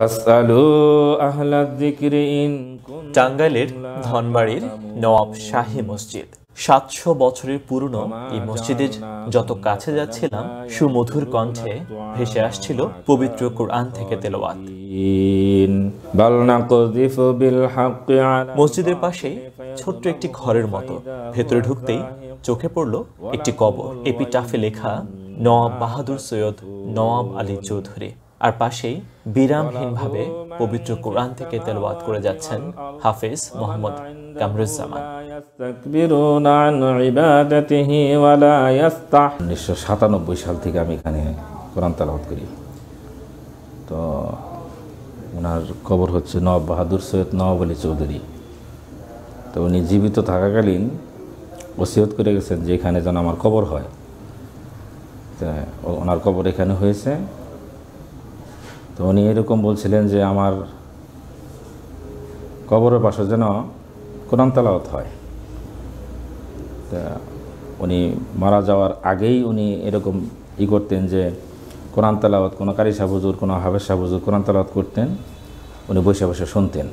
টাঙ্গাইলের ধনবাড়ির নওয়াব শাহী মসজিদ ৭০০ বছরের পুরনো এই মসজিদের যত কাছে যাচ্ছিলাম সুমধুর কণ্ঠে ভেসে আসছিল পবিত্র কোরআন থেকে তেলাওয়াত। মসজিদের পাশে ছোট্ট একটি ঘরের মতো, ভেতরে ঢুকতেই চোখে পড়ল একটি কবর। এপিটাফে লেখা নওয়াব বাহাদুর সৈয়দ নওয়াব আলী চৌধুরী, আর পাশেই বিরামহীনভাবে পবিত্র কোরআন থেকে তেলাওয়াত করে যাচ্ছেন হাফেজ মোহাম্মদ কামরুজ্জামান। ১৯৯৭ সাল থেকে আমি এখানে কোরআন তেলাওয়াত করি। তো ওনার কবর হচ্ছে নওয়াব বাহাদুর সৈয়দ নওয়াব আলী চৌধুরী। তো উনি জীবিত থাকাকালীন ওসিয়ত করে গেছেন যে এখানে যেন আমার কবর হয়। তা ওনার কবর এখানে হয়েছে। তো উনি এরকম বলছিলেন যে আমার কবরের পাশে যেন কোরআন তেলাওয়াত হয়। তা উনি মারা যাওয়ার আগেই উনি এরকম করতেন যে কোরআন তেলাওয়াত কোনো কারি সাহেব হুজুর, কোনো হাফেজ সাহেব হুজুর কোরআন তেলাওয়াত করতেন, উনি বসে বসে শুনতেন।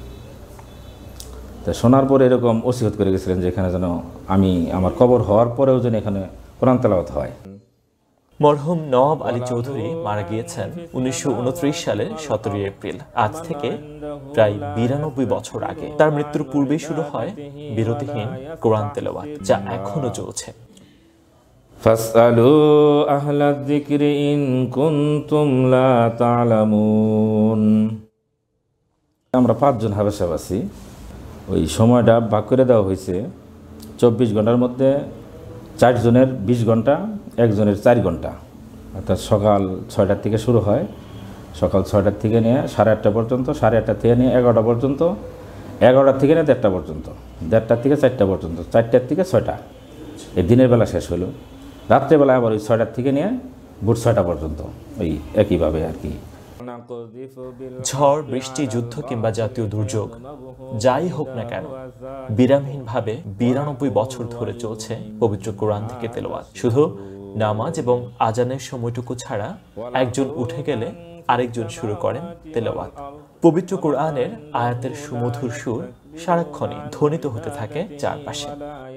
তা শোনার পরে এরকম ওসিয়ত করে গেছিলেন যে এখানে যেন আমার কবর হওয়ার পরেও যেন এখানে কোরআন তেলাওয়াত হয়। মরহুম নওয়াব আলী চৌধুরী মারা গিয়েছেন ১৯২৯ সালের ১৭ এপ্রিল। আজ থেকে প্রায় ৯২ বছর আগে। তার মৃত্যুর পূর্বেই শুরু হয় বিরতিহীন কোরআন তেলাওয়াত, যা এখনো চলছে। ফাসআলু আহলায যিকরি ইন কুনতুম লা তা'লামুন। আমরা ৫ জন হাফেজ সাহেব আছি। ওই সময়টা ভাগ করে দেওয়া হয়েছে ২৪ ঘন্টার মধ্যে ৪ জনের ২০ ঘন্টা, একজনের ৪ ঘন্টা। অর্থাৎ সকাল ৬টার থেকে শুরু হয়, সকাল ৬টার থেকে নিয়ে ৮:৩০ পর্যন্ত, ৮:৩০ থেকে নিয়ে ১১টা পর্যন্ত, ১১টার থেকে নিয়ে ১:৩০ পর্যন্ত, ১:৩০ থেকে ৪টা পর্যন্ত, ৪টার থেকে ৬টা এই দিনের বেলা শেষ হলো। রাত্রেবেলা আবার ওই ৬টার থেকে নিয়ে ভোর ৬টা পর্যন্ত, ওই একইভাবে আর কি। ঝড়, বৃষ্টি, যুদ্ধ কিংবা জাতীয় দুর্যোগ যাই হোক না কেন, বিরামহীনভাবে ৯২ বছর ধরে চলছে পবিত্র কোরআন থেকে তেলাওয়াত। শুধু নামাজ এবং আজানের সময়টুকু ছাড়া একজন উঠে গেলে আরেকজন শুরু করেন তেলাওয়াত। পবিত্র কোরআনের আয়াতের সুমধুর সুর সারাক্ষণই ধ্বনিত হতে থাকে চারপাশে।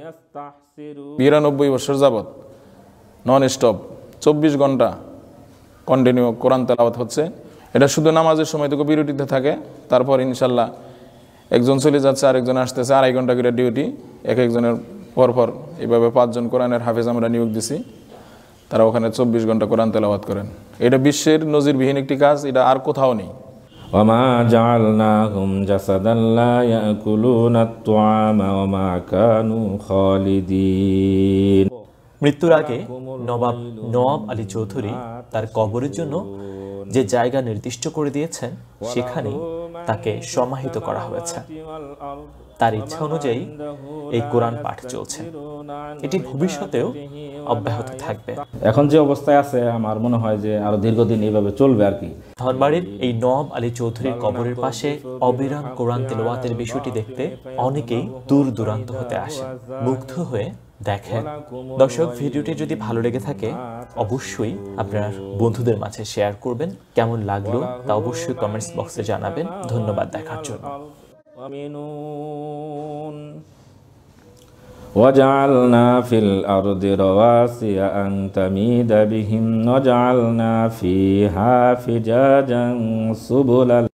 ৯২ বছর যাবত নন স্টপ ২৪ ঘন্টা কন্টিনিউ কোরআন তেলাওয়াত হচ্ছে। এটা শুধু নামাজের সময়টুকু বিরতিতে থাকে, তারপর ইনশাল্লাহ একজন চলে যাচ্ছে, আরেকজন আসতেছে, ২.৫ ঘন্টা করে ডিউটি একজনের পরপর। এইভাবে ৫ জন কোরআনের হাফেজ আমরা নিয়োগ দিছি, তারা ওখানে ২৪ ঘন্টা কোরআন তেলাওয়াত করেন। এটা বিশ্বের নজিরবিহীন একটি কাজ, এটা আর কোথাও নেই। ওয়ামা জাআলনাহুম জাসাদান লা ইয়াকুলুনাত তুআমা ওয়ামা কানু খালিদিন। মৃত্যুর আগে নওয়াব আলী চৌধুরী তার কবরের জন্য যে জায়গা নির্দিষ্ট করে দিয়েছেন, সেখানেই তাকে সমাহিত করা হয়েছে। তার ইচ্ছা অনুযায়ী এই কোরআন পাঠ চলছে, এটি ভবিষ্যতেও অব্যাহত থাকবে। এখন যে অবস্থায় আছে, আমার মনে হয় যে আরো দীর্ঘদিন এইভাবে চলবে আর কি। ধনবাড়ির এই নওয়াব আলী চৌধুরীর কবরের পাশে অবিরাম কোরআন তেলাওয়াতের বিষয়টি দেখতে অনেকেই দূর দূরান্ত হতে আসে, মুগ্ধ হয়ে দেখেন। দর্শক, ভিডিওটি যদি ভালো লেগে থাকে অবশ্যই আপনার বন্ধুদের মাঝে শেয়ার করবেন। কেমন লাগলো তা অবশ্যই কমেন্টস বক্সে জানাবেন। ধন্যবাদ দেখার জন্য। وجعلنا في الأرض رواسي أن تميد بهم وجعلنا فيها فجاجا سبلا